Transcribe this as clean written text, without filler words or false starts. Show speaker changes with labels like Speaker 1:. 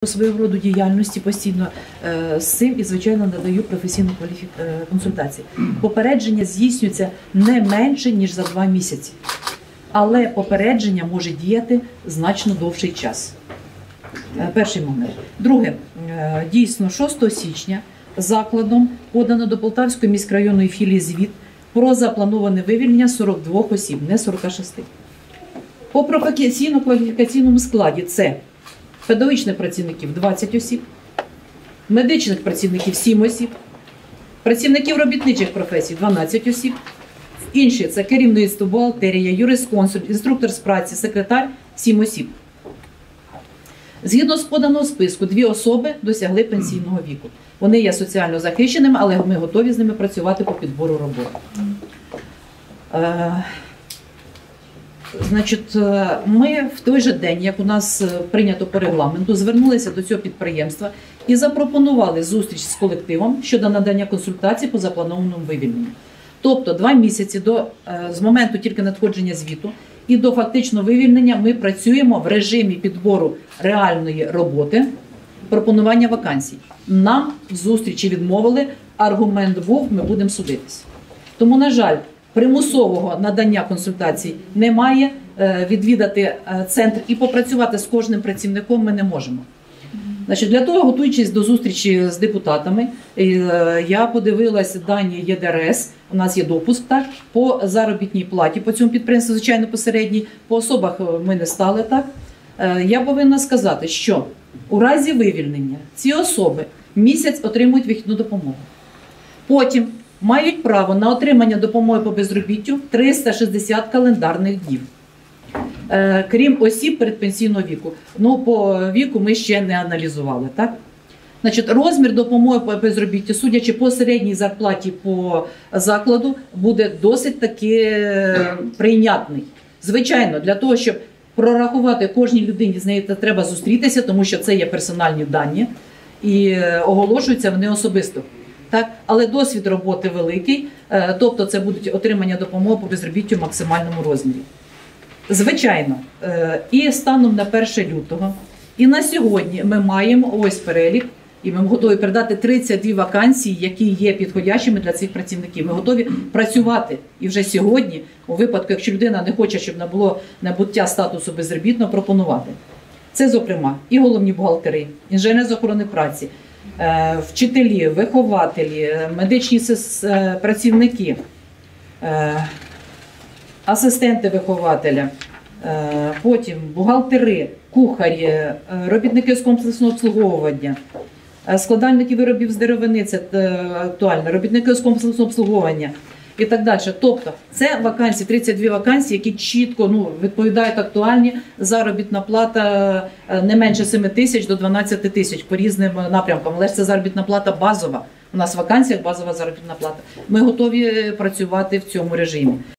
Speaker 1: Свого роду діяльності постійно з цим і, звичайно, надаю професійну консультацію. Попередження здійснюється не менше, ніж за 2 місяці. Але попередження може діяти значно довший час. Перший момент. Друге. Дійсно, 6 січня закладом подано до Полтавської міськрайонної філії звіт про заплановане вивільнення 42 осіб, не 46. По професійно-кваліфікаційному складі це педагогічних працівників 20 осіб, медичних працівників 7 осіб, працівників робітничих професій 12 осіб, інші – це керівництво, бухгалтерія, юрисконсульт, інструктор з праці, секретар – 7 осіб. Згідно з поданого списку, 2 особи досягли пенсійного віку. Вони є соціально захищеними, але ми готові з ними працювати по підбору роботи. Значить, ми в той же день, як у нас прийнято по регламенту, звернулися до цього підприємства і запропонували зустріч з колективом щодо надання консультацій по запланованому вивільненню. Тобто 2 місяці з моменту тільки надходження звіту і до фактичного вивільнення ми працюємо в режимі підбору реальної роботи, пропонування вакансій. Нам в зустрічі відмовили, аргумент був, ми будемо судитися. Тому, на жаль, примусового надання консультацій немає, відвідати центр і попрацювати з кожним працівником ми не можемо. Значить, для того, готуючись до зустрічі з депутатами, я подивилася дані ЄДРС, у нас є допуск, так, по заробітній платі по цьому підприємству, звичайно, посередній, по особах ми не стали так. Я повинна сказати, що у разі вивільнення ці особи місяць отримують вихідну допомогу. Потім мають право на отримання допомоги по безробіттю 360 календарних днів. Крім осіб передпенсійного віку. Ну, по віку ми ще не аналізували, так? Значить, розмір допомоги по безробіттю, судячи по середній зарплаті по закладу, буде досить таки прийнятний. Звичайно, для того, щоб прорахувати кожній людині, з нею треба зустрітися, тому що це є персональні дані і оголошуються вони особисто. Так? Але досвід роботи великий, тобто це будуть отримання допомоги по безробіттю в максимальному розмірі. Звичайно, і станом на 1 лютого, і на сьогодні ми маємо ось перелік, і ми готові передати 32 вакансії, які є підходящими для цих працівників. Ми готові працювати і вже сьогодні, у випадку, якщо людина не хоче, щоб не було набуття статусу безробітного, пропонувати. Це, зокрема, і головні бухгалтери, інженери з охорони праці, вчителі, вихователі, медичні працівники, асистенти вихователя, потім бухгалтери, кухарі, робітники з комплексного обслуговування, складальники виробів з деревини, це актуально, робітники з комплексного обслуговування і так далі. Тобто це вакансії, 32 вакансії, які чітко відповідають актуальні, заробітна плата не менше 7 тисяч до 12 тисяч по різним напрямкам, але ж це заробітна плата базова. У нас в вакансіях базова заробітна плата. Ми готові працювати в цьому режимі.